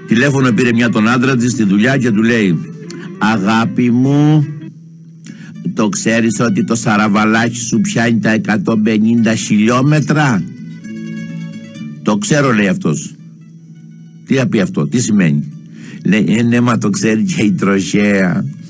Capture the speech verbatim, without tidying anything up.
Τηλέφωνο πήρε μια τον άντρα της στη δουλειά και του λέει: αγάπη μου, το ξέρεις ότι το σαραβαλάκι σου πιάνει τα εκατόν πενήντα χιλιόμετρα? Το ξέρω, λέει αυτός. Τι θα πει αυτό, τι σημαίνει? Λέει: ε, ναι, μα το ξέρει και η τροχέα.